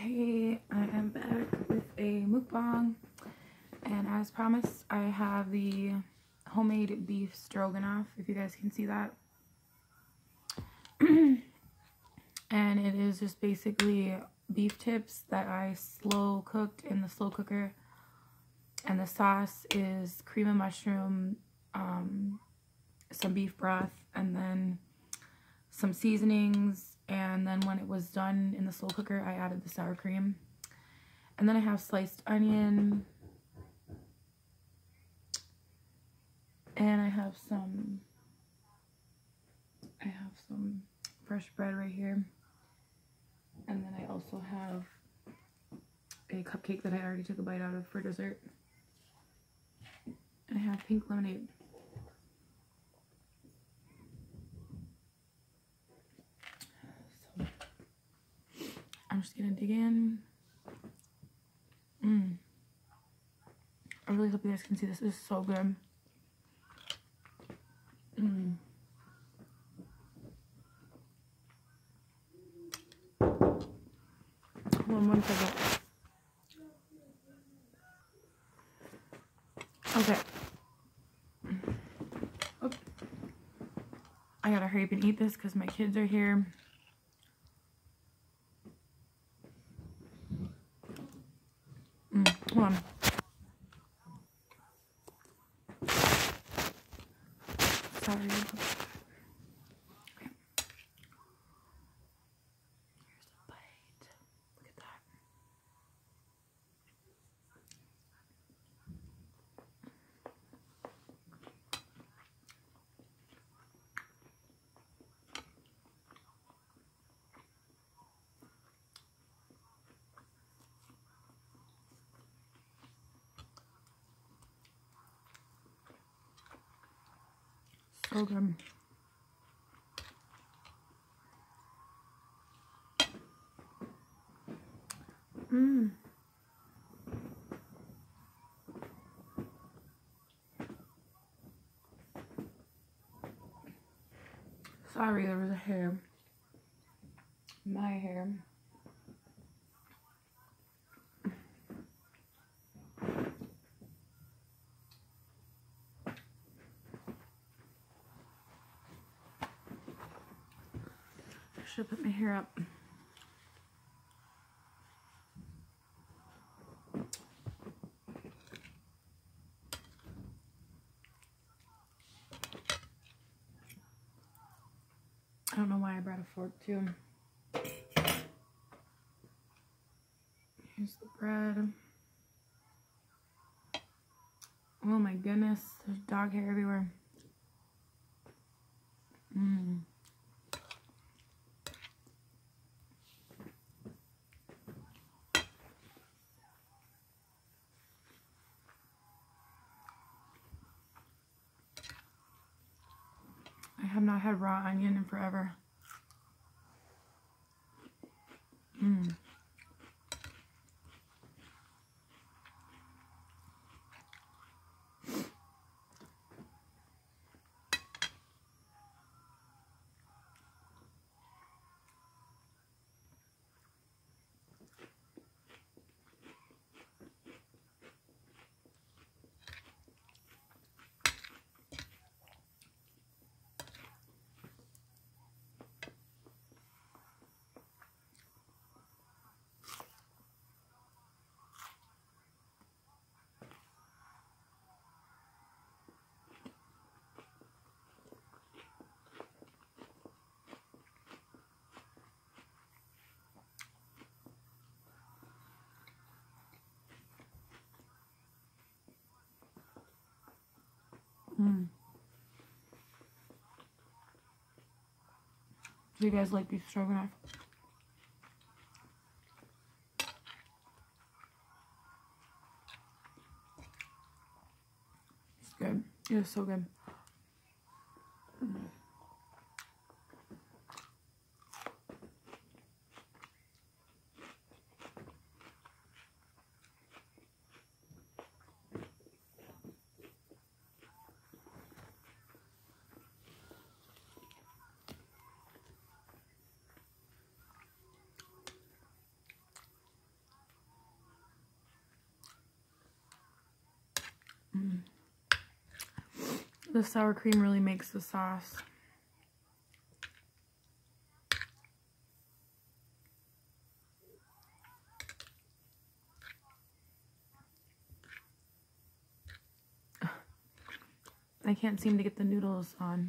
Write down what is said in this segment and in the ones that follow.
Hey, I am back with a mukbang, and as promised, I have the homemade beef stroganoff, if you guys can see that. And it is just basically beef tips that I slow cooked in the slow cooker, and the sauce is cream of mushroom, some beef broth, and then some seasonings. And then when it was done in the slow cooker, I added the sour cream. And then I have sliced onion, and I have some fresh bread right here. And then I also have a cupcake that I already took a bite out of for dessert. And I have pink lemonade. So I'm just gonna dig in. I really hope you guys can see this. This is so good. Hold on one second. Okay. Oh. I gotta hurry up and eat this because my kids are here. Hold on. Sorry. Okay. Here's a bite. Look at that. So good. Sorry, there was a hair. My hair. I should put my hair up. I don't know why I brought a fork too. Here's the bread. Oh my goodness, there's dog hair everywhere. I have not had raw onion in forever. Do you guys like beef stroganoff? It's good. It is so good. The sour cream really makes the sauce. I can't seem to get the noodles on.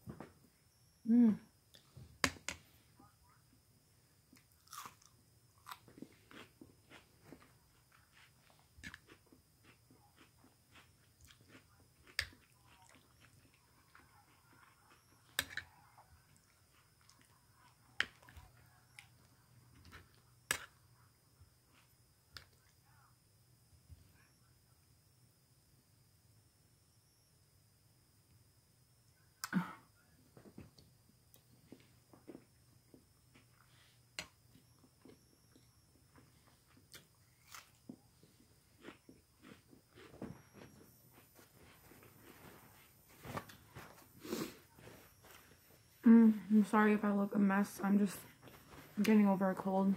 I'm sorry if I look a mess. I'm just getting over a cold.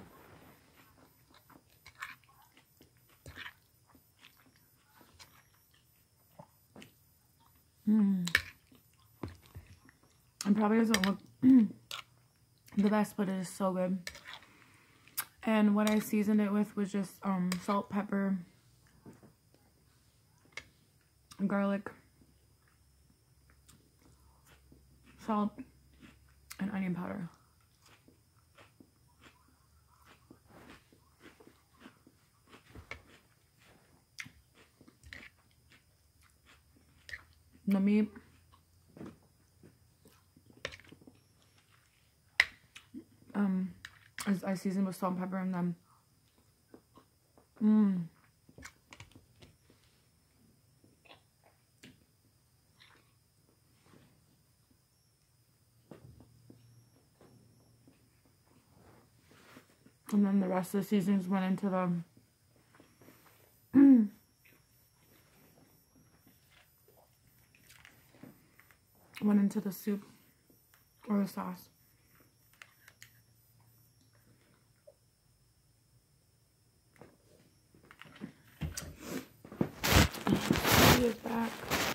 It probably doesn't look the best, but it is so good. And what I seasoned it with was just salt, pepper, garlic, salt, and onion powder. The meat I seasoned with salt and pepper, and then the rest of the seasonings went into the soup or the sauce. He is back.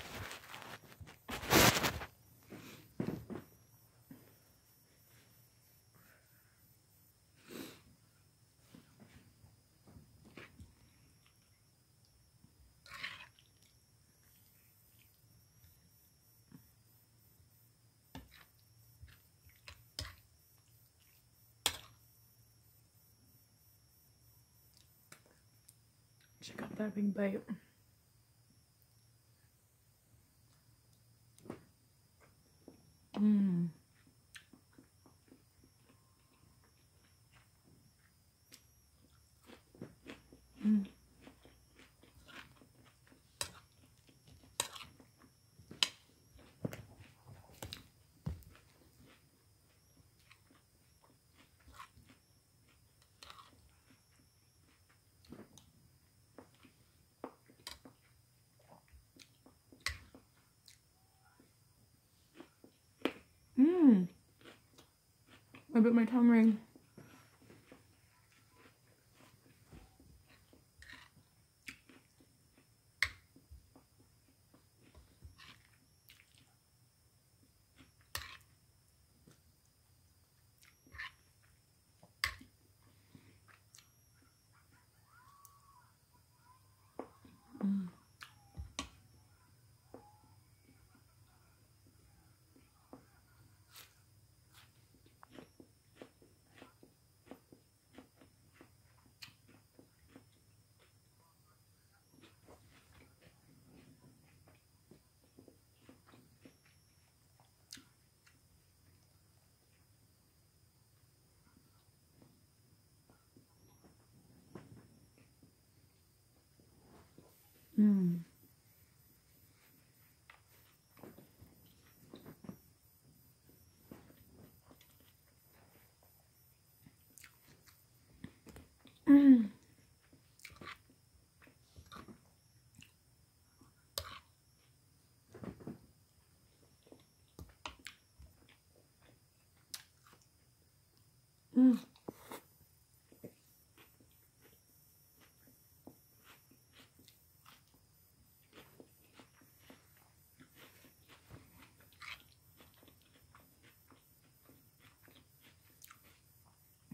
Check out that big bite. I bit my tongue ring.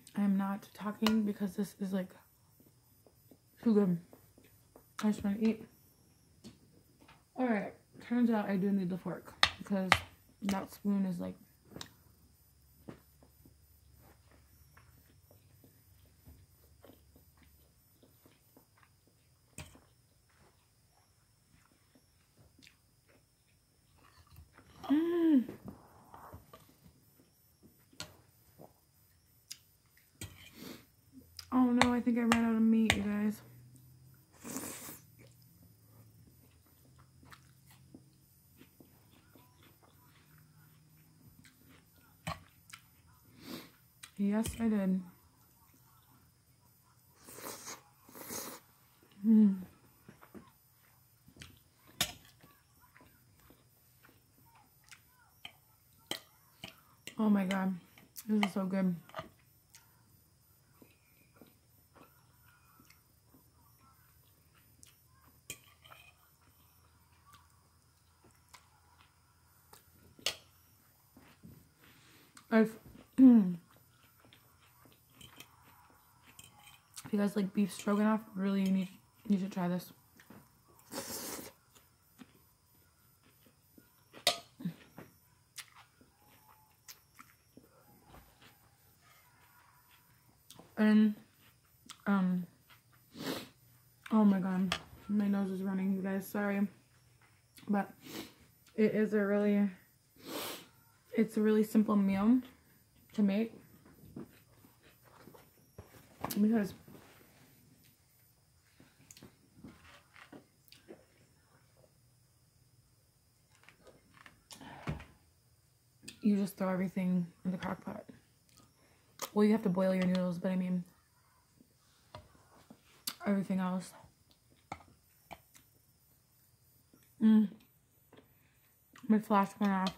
I'm not talking because this is like too good. I just want to eat. Alright, turns out I do need the fork because that spoon is like Oh no, I think I ran out of meat, you guys. Yes, I did. Oh my god, this is so good. If you guys like beef stroganoff, really you should try this. And oh my god, my nose is running, you guys. Sorry, but it's a really simple meal to make because you just throw everything in the crock pot. Well, you have to boil your noodles, but I mean everything else. My flash went off.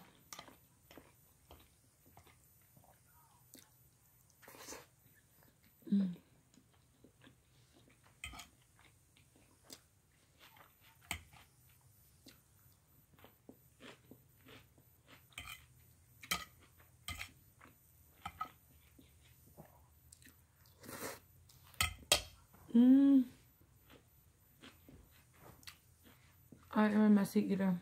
I am a messy eater.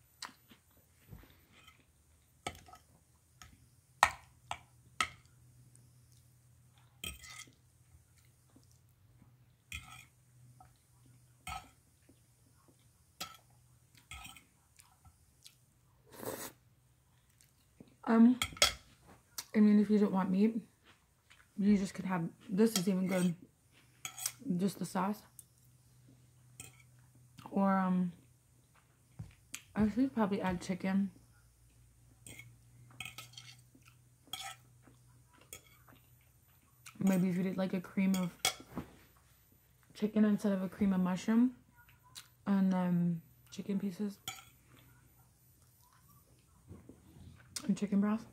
I mean, if you don't want meat, you just could have, this is even good, just the sauce. Or, I should probably add chicken. Maybe if you did like a cream of chicken instead of a cream of mushroom. And, chicken pieces. And chicken broth.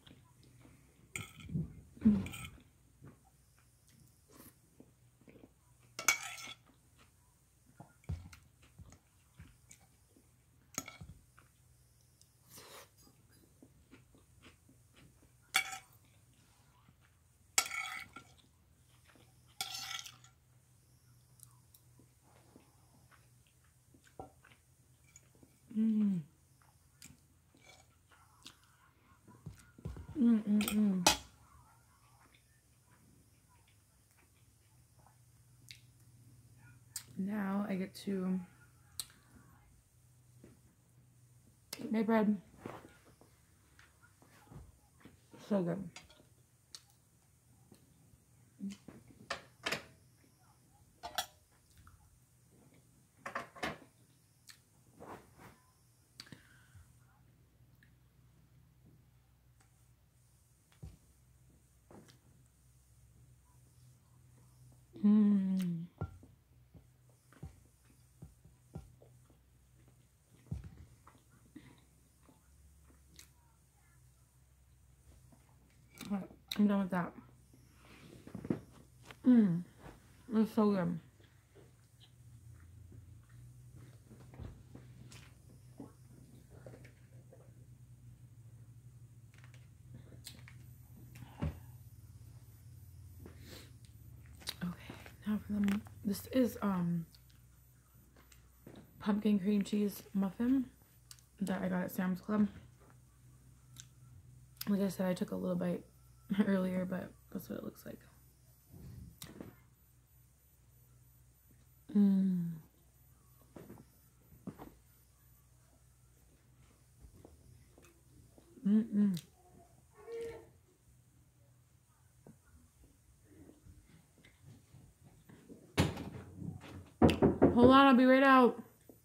Now I get to eat my bread. So good. Alright, I'm done with that. It's so good. have for them. This is pumpkin cream cheese muffin that I got at Sam's Club. Like I said, I took a little bite earlier, but that's what it looks like. Hold on, I'll be right out.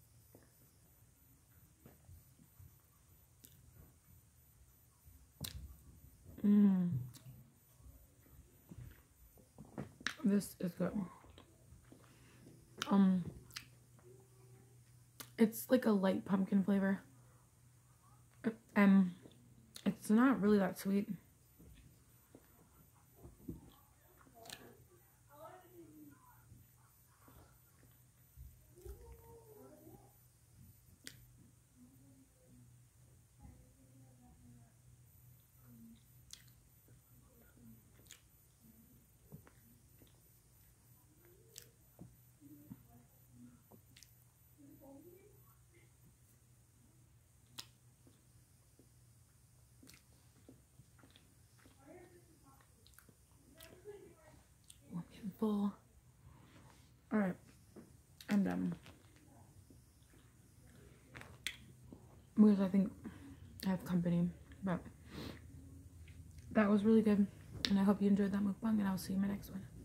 This is good. It's like a light pumpkin flavor. It's not really that sweet. I'm getting full. Alright, I'm done. Because I think I have company, but that was really good. And I hope you enjoyed that mukbang, and I'll see you in my next one.